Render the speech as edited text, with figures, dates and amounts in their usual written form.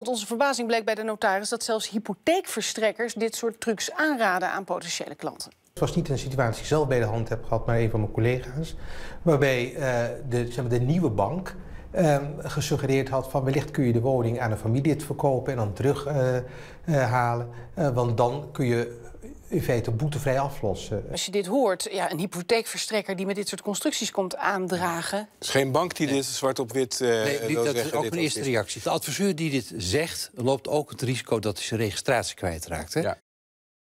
Tot onze verbazing bleek bij de notaris dat zelfs hypotheekverstrekkers dit soort trucs aanraden aan potentiële klanten. Het was niet een situatie die ik zelf bij de hand heb gehad, maar een van mijn collega's. Waarbij de nieuwe bank gesuggereerd had van wellicht kun je de woning aan een familie verkopen en dan terughalen. Want dan kun je in feite boetevrij aflossen. Als je dit hoort, ja, een hypotheekverstrekker die met dit soort constructies komt aandragen. Het is geen bank die dit zwart op wit wil dat zeggen. is ook mijn eerste reactie. De adviseur die dit zegt, loopt ook het risico dat hij zijn registratie kwijtraakt. Hè? Ja.